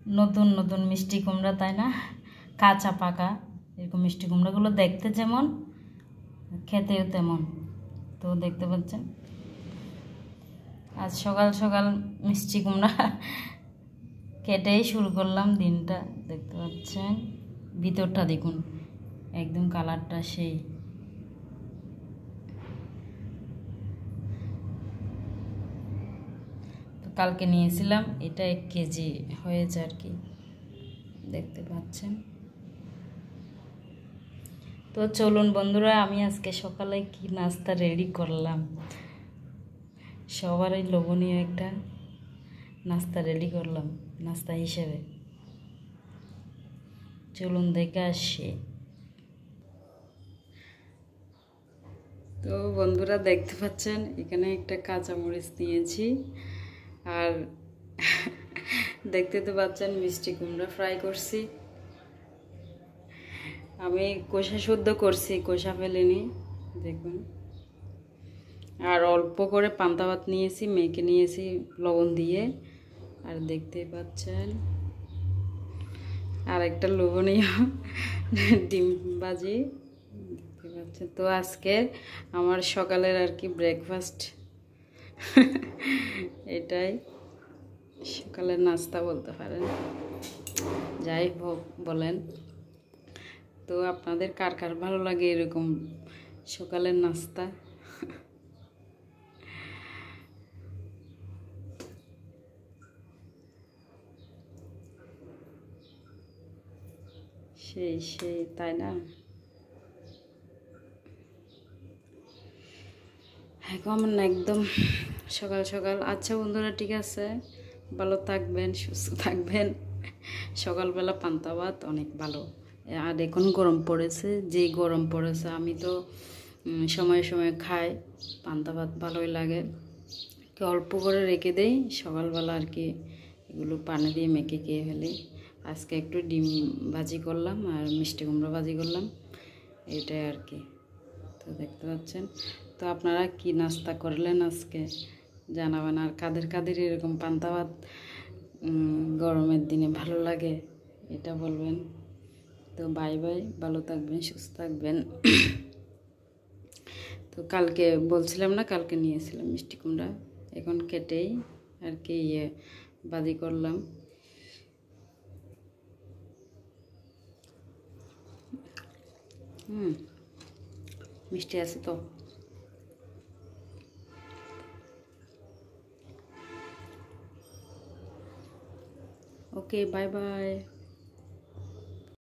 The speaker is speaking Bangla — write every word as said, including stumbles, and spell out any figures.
নতুন নতুন মিষ্টি কুমড়া, তাই না? কাঁচা পাকা এরকম মিষ্টি কুমড়াগুলো দেখতে যেমন, খেতেও তেমন। তো দেখতে পাচ্ছেন আজ সকাল সকাল মিষ্টি কুমড়া কেটেই শুরু করলাম দিনটা। দেখতে পাচ্ছেন ভিতরটা দেখুন, একদম কালারটা সেই। তো কালকে নিয়েছিলাম, এটা এক কেজি হয়েছে আর কি, দেখতে পাচ্ছেন। তো চলুন বন্ধুরা, আমি আজকে সকালে কি নাস্তা রেডি করলাম, সবারই লোভনীয় একটা নাস্তা রেডি করলাম নাস্তা হিসেবে। চলুন দেখে আসি। তো বন্ধুরা দেখতে পাচ্ছেন এখানে একটা কাঁচামরিচ নিয়েছি, আর দেখতে তো পাচ্ছেন মিষ্টি কুমড়া ফ্রাই করছি। আমি কষা শুদ্ধ করছি, কষা ফেলিনি, দেখুন। আর অল্প করে পান্তা ভাত নিয়েছি, মেখে নিয়েছি লবণ দিয়ে। আর দেখতে পাচ্ছেন আর একটা লোভনীয় ডিম ভাজি, দেখতে পাচ্ছেন। তো আজকে আমার সকালের আর কি ব্রেকফাস্ট এটাই, সকালের নাস্তা বলতে পারেন, যাই হোক বলেন। তো আপনাদের কার কার ভালো লাগে এরকম সকালের নাস্তা? সেই সেই তাই না? এখন একদম সকাল সকাল। আচ্ছা বন্ধুরা, ঠিক আছে, ভালো থাকবেন, সুস্থ থাকবেন। সকালবেলা পান্তা ভাত অনেক ভালো। আর এখন গরম পড়েছে, যে গরম পড়েছে, আমি তো সময়ে সময়ে খাই পান্তা ভাত, ভালোই লাগে। তো অল্প করে রেখে দেই, সকালবেলা আর কি এগুলো পানি দিয়ে মেখে খেয়ে ফেলি। আজকে একটু ডিম ভাজি করলাম আর মিষ্টি কুমড়া ভাজি করলাম, এটাই আর কি। তো দেখতে পাচ্ছেন। তো আপনারা কি নাস্তা করলেন আজকে জানাবেন। আর কাদের কাদের এরকম পান্তা ভাত গরমের দিনে ভালো লাগে এটা বলবেন। তো বাই বাই, ভালো থাকবেন, সুস্থ থাকবেন। তো কালকে বলছিলাম না, কালকে নিয়েছিলাম মিষ্টি কুমড়া, এখন কেটেই আর কি ইয়ে ভাজি করলাম। হুম মিষ্টি আছে তো। Okay, bye by.